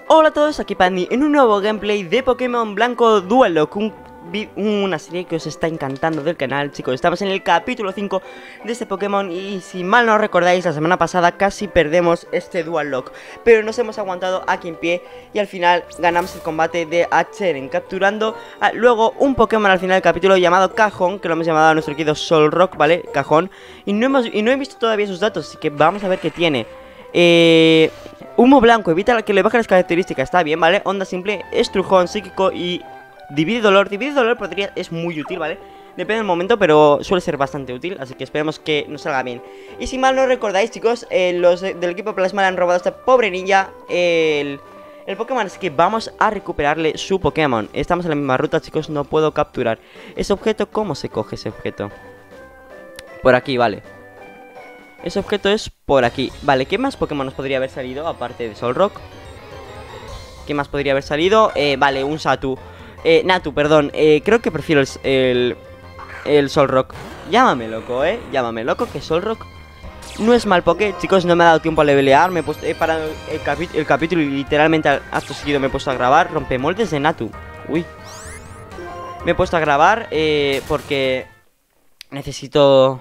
Hola a todos, aquí Pandi en un nuevo gameplay de Pokémon Blanco Dualoc, una serie que os está encantando del canal, chicos. Estamos en el capítulo 5 de este Pokémon y si mal no recordáis, la semana pasada casi perdemos este Dualoc, pero nos hemos aguantado aquí en pie y al final ganamos el combate de Cheren, capturando luego un Pokémon al final del capítulo llamado Cajón, que lo hemos llamado a nuestro querido Solrock, ¿vale? Cajón, y no he visto todavía sus datos, así que vamos a ver qué tiene. Humo blanco, evita que le baje las características, está bien, ¿vale? Onda simple, estrujón, psíquico y divide dolor. Divide dolor es muy útil, ¿vale? Depende del momento, pero suele ser bastante útil, así que esperemos que nos salga bien. Y si mal no recordáis, chicos, los del equipo Plasma le han robado a esta pobre ninja el Pokémon, así que vamos a recuperarle su Pokémon. Estamos en la misma ruta, chicos, no puedo capturar ese objeto. ¿Cómo se coge ese objeto? Por aquí, vale. Ese objeto es por aquí. Vale, ¿qué más Pokémon nos podría haber salido aparte de Solrock? ¿Qué más podría haber salido? Vale, un Satu. Natu, perdón. Creo que prefiero el Solrock. Llámame loco, llámame loco, que Solrock no es mal Poké. Chicos, no me ha dado tiempo a levelear. Me he parado el capítulo y literalmente acto seguido me he puesto a grabar. Rompemoldes de Natu. Uy. Me he puesto a grabar porque necesito...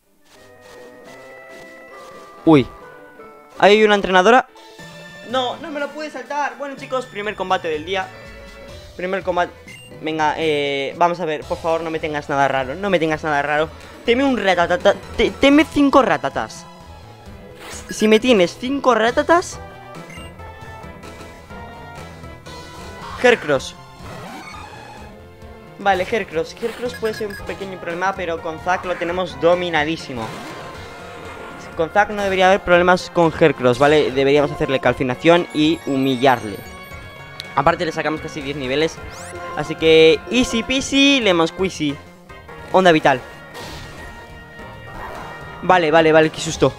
Uy, ahí hay una entrenadora. No, no me lo puede saltar. Bueno, chicos, primer combate del día. Primer combate. Venga, vamos a ver, por favor, no me tengas nada raro. No me tengas nada raro. Teme un ratatata. Teme 5 ratatas. Si me tienes 5 ratatas. Hercross. Vale, Hercross. Hercross puede ser un pequeño problema, pero con Zack lo tenemos dominadísimo. Con Zack no debería haber problemas con Hercross, ¿vale? Deberíamos hacerle calcinación y humillarle. Aparte le sacamos casi 10 niveles. Así que easy peasy, lemon squeezy. Onda vital. Vale, qué susto.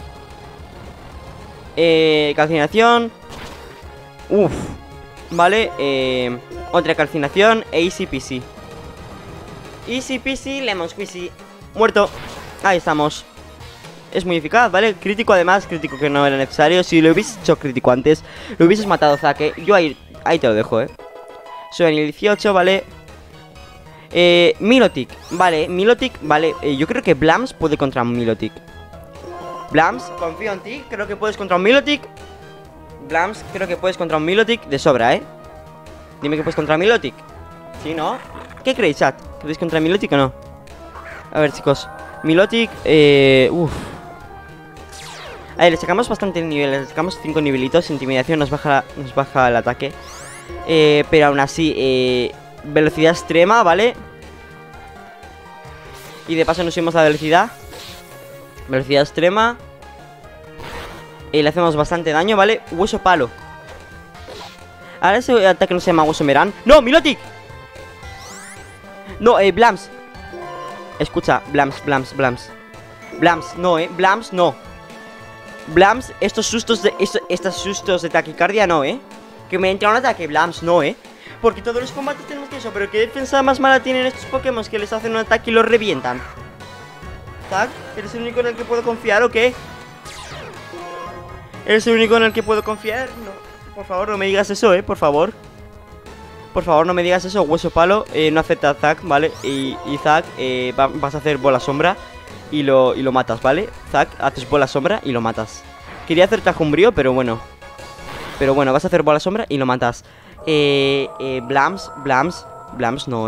Calcinación. Uf. Vale, otra calcinación e easy peasy. Easy peasy, lemon squeezy. Muerto. Ahí estamos. Es muy eficaz, ¿vale? Crítico además, crítico que no era necesario. Si lo hubiese hecho crítico antes, lo hubieses matado, Zack, Yo ahí te lo dejo, Soy en el 18, ¿vale? Milotic, vale, Milotic, vale. Yo creo que Blams puede contra un Milotic. Blams, confío en ti, creo que puedes contra un Milotic. Blams, creo que puedes contra un Milotic de sobra, Dime que puedes contra un Milotic. ¿Sí, no? ¿Qué creéis, chat? ¿Queréis contra Milotic o no? A ver, chicos, Milotic, a ver, le sacamos bastante niveles, le sacamos 5 nivelitos. Intimidación nos baja el ataque. Pero aún así, velocidad extrema, ¿vale? Y de paso nos subimos la velocidad. Velocidad extrema. Le hacemos bastante daño, ¿vale? Hueso palo. Ahora ese ataque no se llama hueso merán. ¡No, Milotic! No, Blams. Escucha, Blams. Blams, no, Blams, no. Blams, estos sustos de taquicardia no, Que me entra un ataque, Blams, no, Porque todos los combates tenemos que eso. Pero qué defensa más mala tienen estos Pokémon que les hacen un ataque y los revientan. Zack, ¿eres el único en el que puedo confiar o qué? ¿Eres el único en el que puedo confiar? No, por favor, no me digas eso, por favor. Por favor, no me digas eso, hueso palo. No acepta Zack, ¿vale? Y Zack, vas a hacer bola sombra. Y lo matas, ¿vale? Zack, haces bola sombra y lo matas. Quería hacer tajumbrío, pero bueno. Vas a hacer bola sombra y lo matas. Blams no,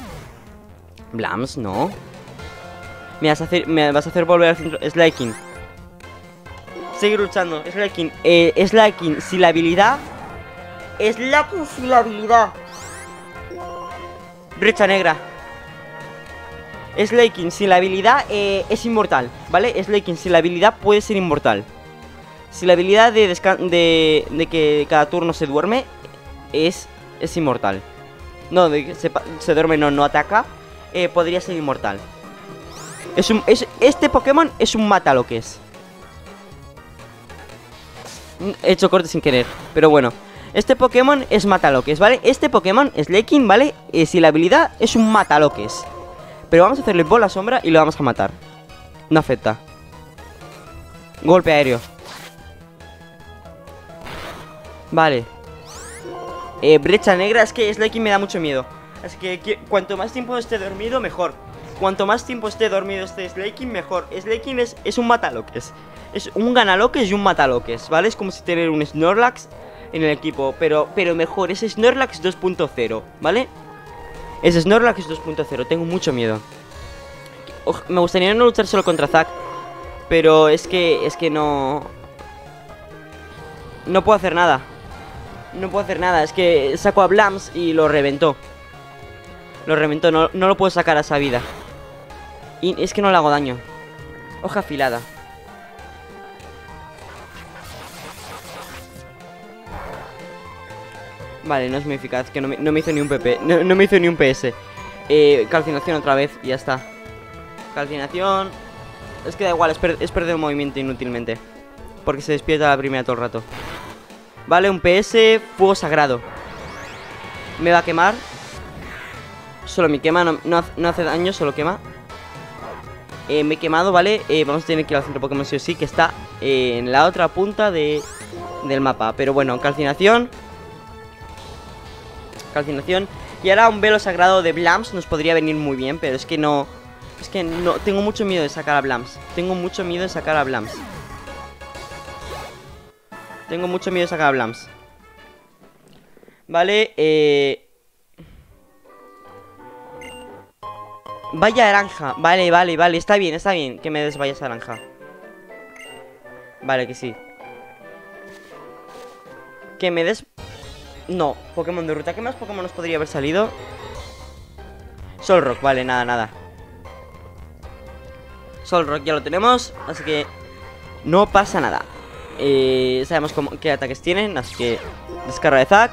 Blams no. Me vas a hacer volver al centro. Slaking. Seguir luchando, Slaking. Slaking, si la habilidad. Slaking, si la habilidad. Brecha negra. Slaking sin la habilidad es inmortal, ¿vale? Slaking sin la habilidad puede ser inmortal. Si la habilidad de que cada turno se duerme es inmortal. No, de que se duerme no ataca. Podría ser inmortal. Este Pokémon es un mataloques. He hecho corte sin querer, pero bueno. Este Pokémon es mataloques, ¿vale? Este Pokémon, Slaking, ¿vale? Si la habilidad es un mataloques. Pero vamos a hacerle bola sombra y lo vamos a matar. No afecta. Golpe aéreo. Vale. Brecha negra, es que Slaking me da mucho miedo. Así que cuanto más tiempo esté dormido, mejor. Cuanto más tiempo esté dormido este Slaking, mejor. Slaking es un mataloques. Es un ganaloques y un mataloques, ¿vale? Es como si tener un Snorlax en el equipo, pero mejor. Es Snorlax 2.0, ¿vale? Es Snorlax 2.0, tengo mucho miedo. Me gustaría no luchar solo contra Zack, pero es que no puedo hacer nada. No puedo hacer nada, es que saco a Blams y lo reventó. Lo reventó, no lo puedo sacar a esa vida. Y es que no le hago daño. Hoja afilada. Vale, no es muy eficaz, que no me hizo ni un PP. No me hizo ni un PS. Calcinación otra vez y ya está. Calcinación. Es que da igual, es perder un movimiento inútilmente, porque se despierta la primera todo el rato. Vale, un PS, fuego sagrado. Me va a quemar. Solo me quema, no hace daño, solo quema. Me he quemado, ¿vale? Vamos a tener que ir al centro Pokémon sí o sí, que está en la otra punta del mapa. Pero bueno, calcinación. Calcinación. Y ahora un velo sagrado de Blams nos podría venir muy bien, pero es que no... Es que no, tengo mucho miedo de sacar a Blams. Tengo mucho miedo de sacar a Blams. Tengo mucho miedo de sacar a Blams. Vale, vaya naranja. Vale, está bien que me des vallas naranja. Vale, que sí. Que me des... No, Pokémon de ruta. ¿Qué más Pokémon nos podría haber salido? Solrock, vale, nada. Solrock ya lo tenemos, así que no pasa nada. Sabemos qué ataques tienen, así que descarga de Zack.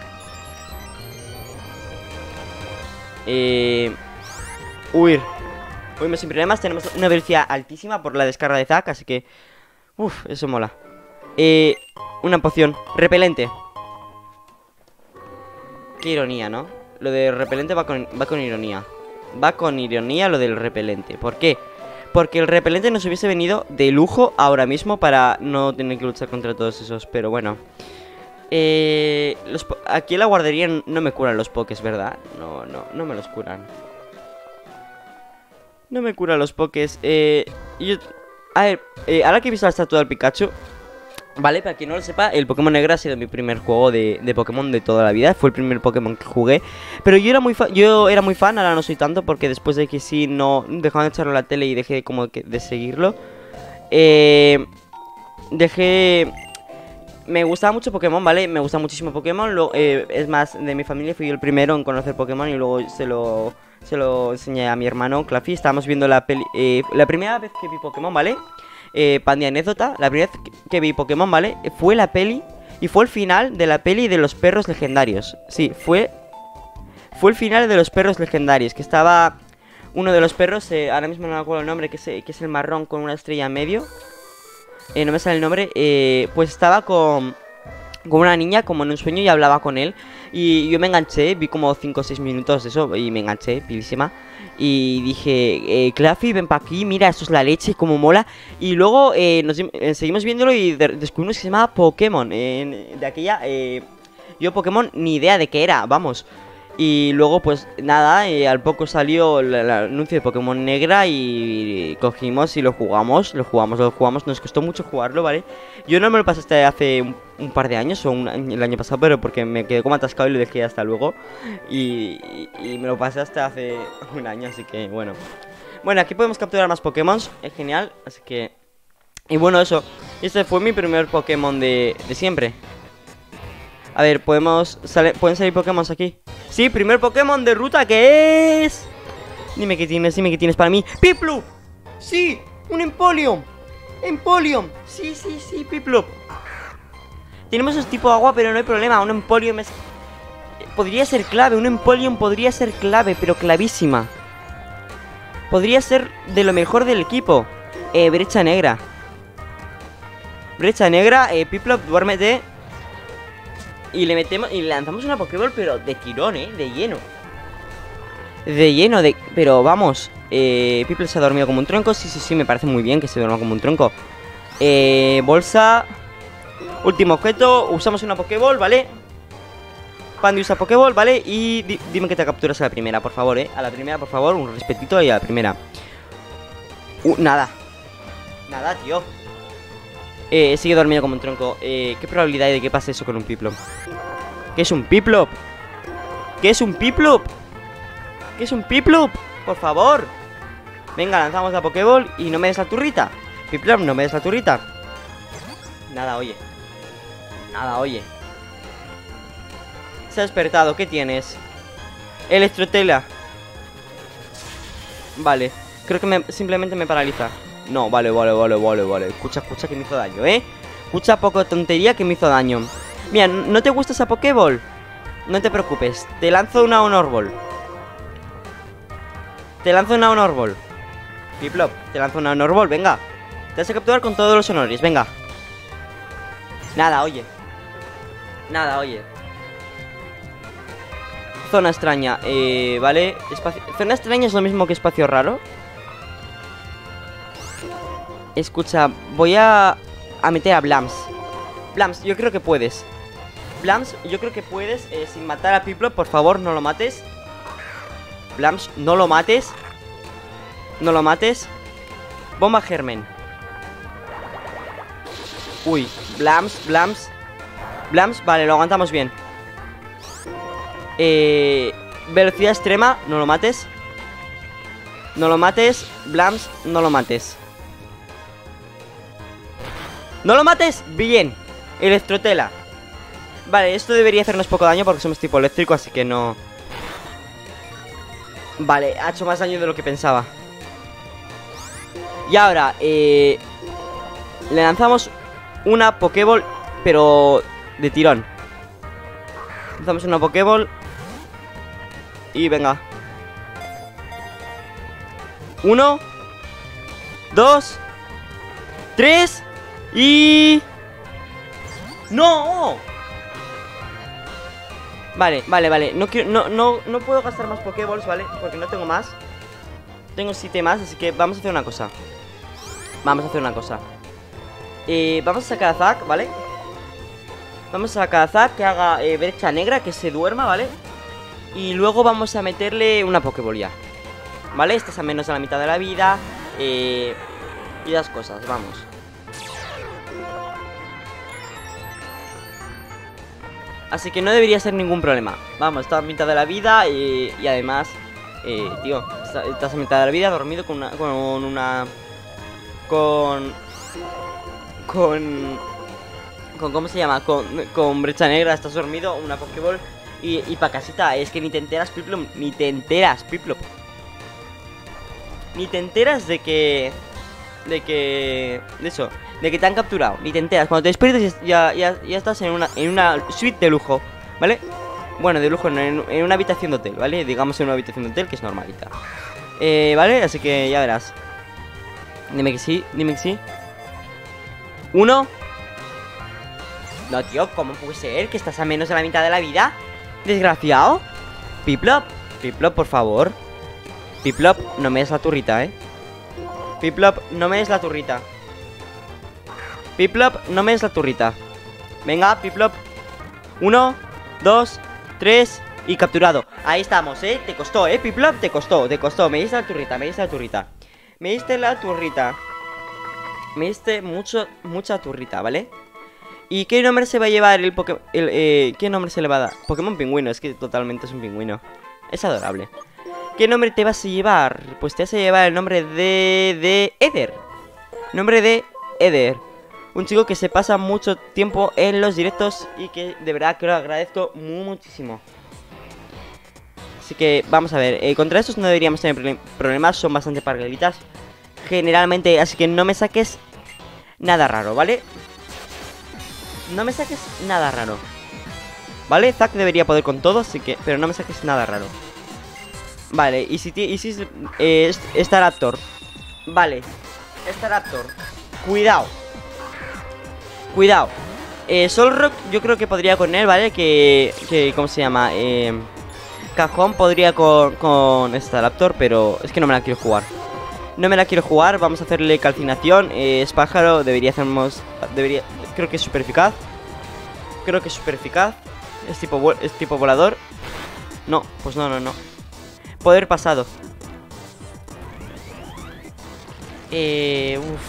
Huimos sin problemas. Tenemos una velocidad altísima por la descarga de Zack, así que... Uff, eso mola. Una poción repelente. Qué ironía, ¿no? Lo de repelente va con ironía. Va con ironía lo del repelente. ¿Por qué? Porque el repelente nos hubiese venido de lujo ahora mismo para no tener que luchar contra todos esos. Pero bueno. Aquí en la guardería no me curan los pokés, ¿verdad? No me los curan. No me curan los pokés. A ver, ahora que he visto la estatua del Pikachu, vale, para quien no lo sepa, el Pokémon Negra ha sido mi primer juego de Pokémon de toda la vida. Fue el primer Pokémon que jugué. Pero yo era muy fan, ahora no soy tanto, porque después de que sí no dejaban de echarlo a la tele y dejé como que de seguirlo. Me gustaba mucho Pokémon, ¿vale? Me gusta muchísimo Pokémon. Es más, de mi familia fui yo el primero en conocer Pokémon y luego se lo enseñé a mi hermano Claffy. Estábamos viendo la peli... la primera vez que vi Pokémon, ¿vale? Pan de anécdota, la primera vez que vi Pokémon, ¿vale? Fue la peli y fue el final de la peli de los perros legendarios. Sí, fue el final de los perros legendarios, que estaba uno de los perros, ahora mismo no me acuerdo el nombre, que es el marrón con una estrella en medio. No me sale el nombre. Pues estaba con una niña como en un sueño y hablaba con él. Y yo me enganché, vi como 5 o 6 minutos de eso y me enganché, pilísima. Y dije, Claffy, ven pa' aquí, mira, esto es la leche, como mola. Y luego seguimos viéndolo y descubrimos que se llamaba Pokémon. De aquella, yo Pokémon ni idea de qué era, vamos. Y luego pues nada, al poco salió el anuncio de Pokémon Negra y cogimos y lo jugamos. Nos costó mucho jugarlo, ¿vale? Yo no me lo pasé hasta hace un par de años o el año pasado, pero porque me quedé como atascado y lo dejé hasta luego. Y me lo pasé hasta hace un año, así que bueno. Bueno, aquí podemos capturar más Pokémon, es genial, así que... Y bueno, eso, este fue mi primer Pokémon de siempre. A ver, ¿pueden salir Pokémon aquí? Sí, primer Pokémon de ruta que es... Dime que tienes para mí. ¡Piplup! Sí, un Empoleon. Sí, Piplup. Tenemos un tipo de agua, pero no hay problema. Un Empoleon podría ser clave. Un Empoleon podría ser clave, pero clavísima. Podría ser de lo mejor del equipo. Brecha negra. Piplup, duérmete. Y le metemos y le lanzamos una Pokéball, pero de tirón, de lleno. Pero vamos, Piplup se ha dormido como un tronco. Sí, me parece muy bien que se duerma como un tronco. Bolsa. Último objeto, usamos una Pokéball, ¿vale? Pandy usa Pokéball, ¿vale? Y dime que te capturas a la primera, por favor, A la primera, por favor, un respetito y a la primera. Nada. Nada, tío. Sigue dormido como un tronco. ¿Qué probabilidad hay de que pase eso con un Piplup? ¿Qué es un Piplup? ¿Qué es un Piplup? ¿Qué es un Piplup? Por favor. Venga, lanzamos la Pokéball y no me des la turrita. Piplup, no me des la turrita. Nada, oye. Nada, oye. Se ha despertado, ¿qué tienes? Electrotela. Vale, creo que simplemente me paraliza. No, vale. Escucha que me hizo daño, Escucha, poco tontería que me hizo daño. Mira, ¿no te gusta esa Pokéball? No te preocupes, te lanzo una Honor Ball. Te lanzo una Honor Ball. Piplup, te lanzo una Honor Ball, venga. Te vas a capturar con todos los honores, venga. Nada, oye. Nada, oye. Zona extraña, vale. Zona extraña es lo mismo que espacio raro. Escucha, voy a meter a Blams. Blams, yo creo que puedes. Blams, yo creo que puedes, sin matar a Piplup, por favor, no lo mates. Blams, no lo mates. No lo mates. Bomba Germen. Uy, Blams. Blams, vale, lo aguantamos bien. Velocidad extrema, no lo mates. No lo mates, Blams, no lo mates. ¡No lo mates! Bien. Electrotela. Vale, esto debería hacernos poco daño porque somos tipo eléctrico, así que no. Vale, ha hecho más daño de lo que pensaba. Y ahora, le lanzamos una Pokéball, pero de tirón. Lanzamos una Pokéball. Y venga. 1, 2, 3 y... ¡No! Vale. No puedo gastar más Pokéballs, ¿vale? Porque no tengo más. Tengo 7 más, así que vamos a hacer una cosa. Vamos a sacar a Zack, ¿vale? Vamos a sacar a Zack, que haga brecha negra, que se duerma, ¿vale? Y luego vamos a meterle una Pokéball ya, ¿vale? Estás a menos de la mitad de la vida. Y las cosas, vamos. Así que no debería ser ningún problema. Vamos, está a mitad de la vida y además, tío, estás a mitad de la vida dormido con ¿cómo se llama? Con brecha negra, estás dormido, una Pokéball y pa' casita. Es que ni te enteras, Piplup, ni te enteras de que... De que te han capturado, ni te enteras. Cuando te despiertas ya estás en una suite de lujo, ¿vale? Bueno, de lujo, en una habitación de hotel, ¿vale? Digamos en una habitación de hotel que es normalita. ¿Vale? Así que ya verás. Dime que sí. 1. No, tío, ¿cómo puede ser que estás a menos de la mitad de la vida? Desgraciado. Piplup, por favor. Piplup, no me des la turrita, Piplup, no me des la turrita. Venga, Piplup. 1, 2, 3 y capturado. Ahí estamos, Te costó, Piplup, te costó. Me diste la turrita. Me diste mucha turrita, ¿vale? ¿Y qué nombre se va a llevar el Pokémon? ¿Qué nombre se le va a dar? Pokémon pingüino, es que totalmente es un pingüino. Es adorable. ¿Qué nombre te vas a llevar? Pues te vas a llevar el nombre de Eder. Un chico que se pasa mucho tiempo en los directos y que de verdad que lo agradezco muchísimo. Así que vamos a ver, contra estos no deberíamos tener problemas, son bastante parguelitas generalmente, así que no me saques nada raro, ¿vale? ¿Vale? Zack debería poder con todo, así que... Pero no me saques nada raro. Vale, y si Staraptor. Vale, Staraptor. Cuidado. Solrock yo creo que podría con él, ¿vale? ¿Cómo se llama? Cajón podría con Staraptor, pero es que no me la quiero jugar. Vamos a hacerle calcinación. Espájaro, creo que es súper eficaz. Es tipo volador. No, pues no. Poder pasado. Uf.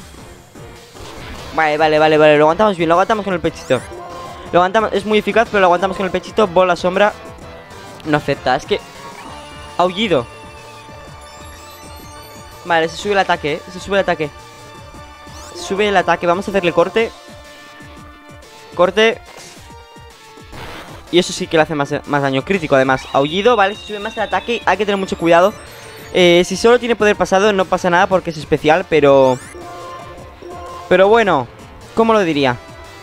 Vale. Lo aguantamos bien, lo aguantamos con el pechito. Lo aguantamos, es muy eficaz, pero lo aguantamos con el pechito. Bola sombra. No acepta, es que... Aullido. Vale, se sube el ataque, se sube el ataque. Sube el ataque, vamos a hacerle corte. Corte. Y eso sí que le hace más daño crítico, además. Aullido, vale, se sube más el ataque. Hay que tener mucho cuidado. Si solo tiene poder pasado no pasa nada porque es especial, pero bueno, ¿cómo lo diría?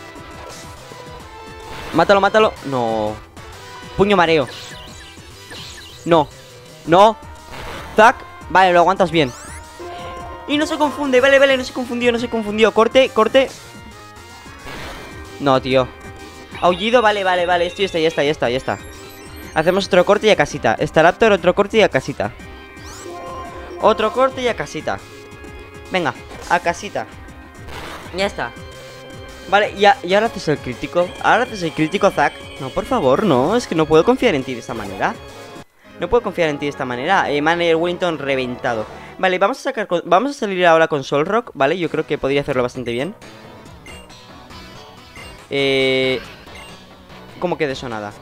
Mátalo. No. Puño mareo. No. Zack. Vale, lo aguantas bien. Y no se confunde, vale, no se confundió. Corte. No, tío. Aullido, vale. Esto ya está. Hacemos otro corte y a casita. Staraptor, otro corte y a casita. Otro corte y a casita. Venga, a casita. Ya está. Vale, y ahora haces el crítico. Zack. No, por favor, no. Es que no puedo confiar en ti de esta manera. Manager Wellington reventado. Vale, vamos a salir ahora con Solrock, ¿vale? Yo creo que podría hacerlo bastante bien. ¿Cómo que de eso nada?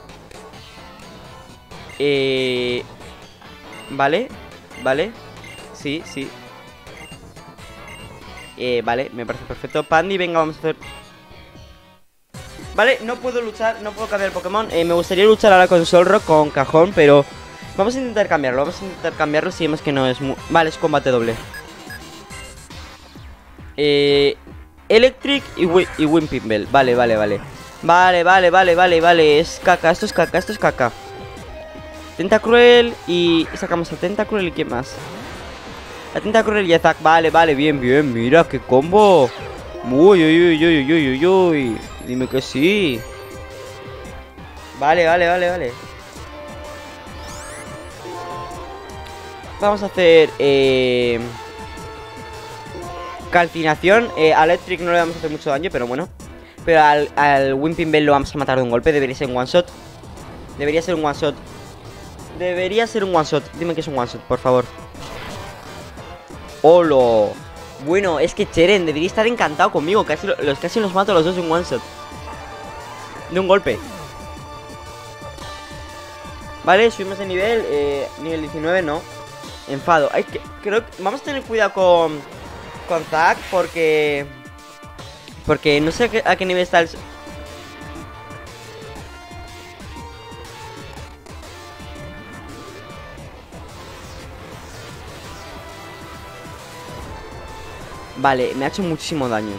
Vale. Sí. Vale, me parece perfecto. Pandy, venga, vamos a hacer... Vale, no puedo luchar, no puedo cambiar el Pokémon. Me gustaría luchar ahora con Solrock, con Cajón, pero... Vamos a intentar cambiarlo, si vemos que no es muy... Vale, es combate doble. Electric y Wimpinbell. Vale. Vale. Es caca, esto es caca. Tentacruel y... Sacamos a Tentacruel y ¿quién más? A Tentacruel y a Zack. Vale, bien. Mira, qué combo. Uy. Dime que sí. Vale. Vamos a hacer calcinación. A Electric no le vamos a hacer mucho daño, pero bueno. Pero al Wimpinbell lo vamos a matar de un golpe. Debería ser un one shot. Debería ser un one shot. Dime que es un one shot, por favor. ¡Holo! Bueno, es que Cheren debería estar encantado conmigo. Casi los mato a los dos en one shot. De un golpe. Vale, subimos de nivel. Nivel 19, no. Enfado. Creo que vamos a tener cuidado con Zack porque no sé a qué nivel está el... Vale, me ha hecho muchísimo daño.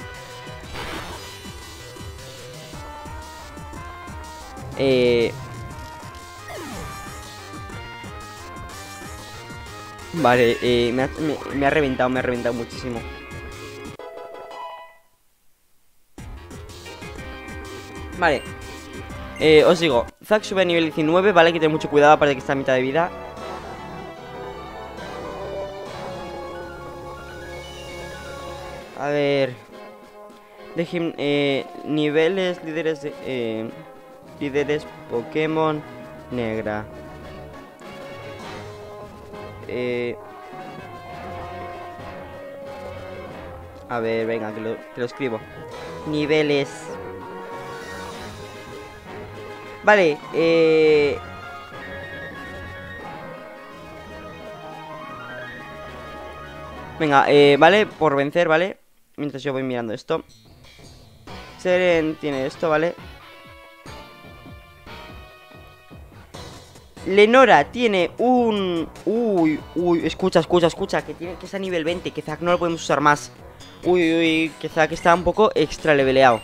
Vale, me ha reventado muchísimo. Vale, os digo, Zack sube a nivel 19, vale, hay que tener mucho cuidado, aparte de que está a mitad de vida. A ver, niveles, líderes Pokémon negra. A ver, venga, que lo escribo. Niveles. Vale, venga, vale, por vencer, vale. Mientras yo voy mirando esto. Seren tiene esto, vale. Lenora tiene un... Uy, escucha, que es a nivel 20, que Zack no lo podemos usar más. Uy, que Zack está un poco extra leveleado.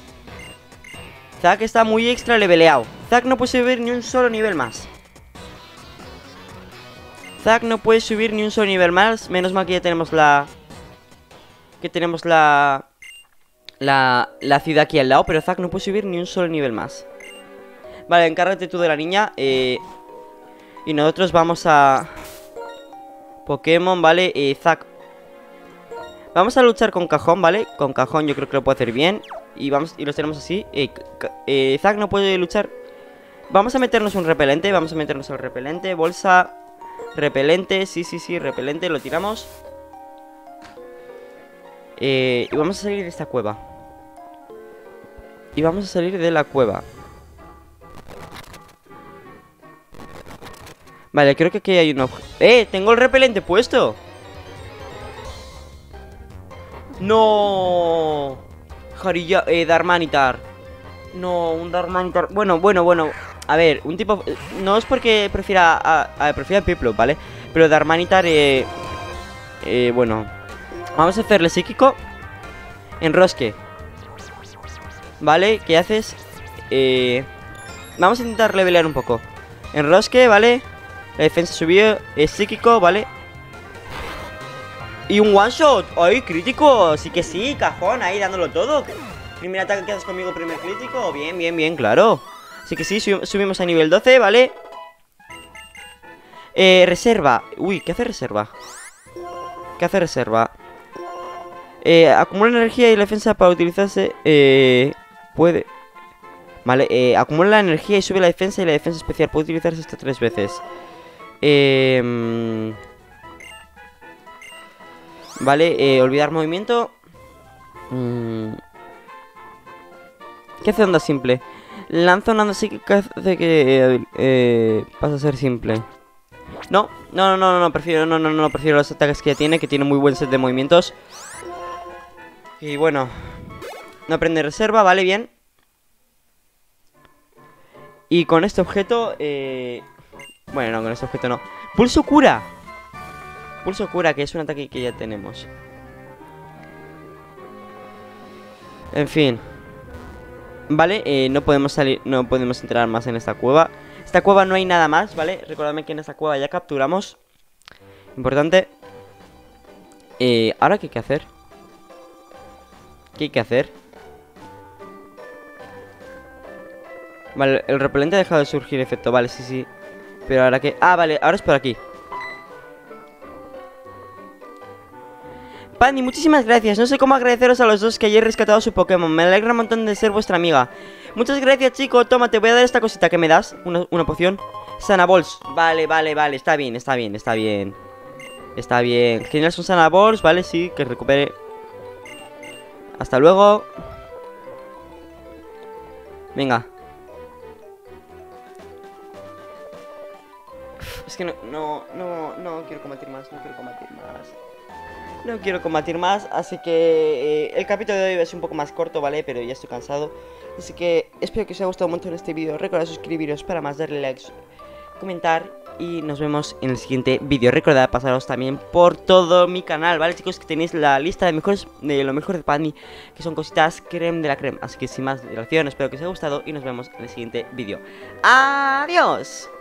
Zack está muy extra leveleado. Zack no puede subir ni un solo nivel más. Menos mal que ya tenemos la ciudad aquí al lado, pero Zack no puede subir ni un solo nivel más. Vale, encárgate tú de la niña. Y nosotros vamos a... Pokémon, vale, Zack. Vamos a luchar con Cajón, ¿vale? Con Cajón yo creo que lo puedo hacer bien. y los tenemos así. Zack no puede luchar. Vamos a meternos un repelente. Vamos a meternos el repelente. Bolsa. Repelente. Sí, repelente. Lo tiramos. Y vamos a salir de esta cueva. Y vamos a salir de la cueva. Vale, creo que aquí hay un objeto. Tengo el repelente puesto. No. Jarilla, Darmanitar. No, un Darmanitar. Bueno. A ver, un tipo. No es porque prefiera prefiera a Piplup, ¿vale? Pero Darmanitar, bueno. Vamos a hacerle psíquico. Enrosque. ¿Vale? ¿Qué haces? Vamos a intentar levelear un poco. Enrosque, ¿vale? La defensa subió. Es psíquico, ¿vale? Y un one shot. ¡Ay, crítico! Sí que sí, cajón, ahí dándolo todo. Primer ataque que haces conmigo, primer crítico. Bien, claro. Así que sí, subimos a nivel 12, ¿vale? Reserva. Uy, ¿qué hace reserva? ¿Qué hace reserva? Acumula energía y la defensa para utilizarse. Puede. Vale, acumula la energía y sube la defensa, y la defensa especial puede utilizarse hasta 3 veces. Vale, olvidar movimiento. ¿Qué hace onda simple? Lanza una onda psíquica que hace que pasa a ser simple. No, prefiero los ataques que ya tiene, que tiene muy buen set de movimientos. Y bueno, no aprende reserva, vale, bien. Y con este objeto, bueno, no, con este objeto no. Pulso cura. Pulso cura, que es un ataque que ya tenemos. En fin. Vale, no podemos salir, no podemos entrar más en esta cueva. Esta cueva no hay nada más, ¿vale? Recordadme que en esta cueva ya capturamos. Importante. ¿Ahora qué hay que hacer? ¿Qué hay que hacer? Vale, el repelente ha dejado de surgir efecto. Vale, sí. Pero ahora que... Ah, vale, ahora es por aquí. Pandy, muchísimas gracias. No sé cómo agradeceros a los dos que hayáis rescatado su Pokémon. Me alegra un montón de ser vuestra amiga. Muchas gracias, chico. Toma, te voy a dar esta cosita que me das. Una poción. Sanaballs. Vale. Está bien. Está bien. Genial, son Sanaballs. Vale, sí, que recupere. Hasta luego. Venga. Es que no quiero combatir más. No quiero combatir más, así que el capítulo de hoy va a ser un poco más corto, ¿vale? Pero ya estoy cansado. Así que espero que os haya gustado un montón este vídeo. Recordad suscribiros para más, darle likes, comentar. Y nos vemos en el siguiente vídeo. Recordad pasaros también por todo mi canal, ¿vale, chicos? Que tenéis la lista de lo mejor de Pandy, que son cositas creme de la creme. Así que sin más dilación, espero que os haya gustado y nos vemos en el siguiente vídeo. ¡Adiós!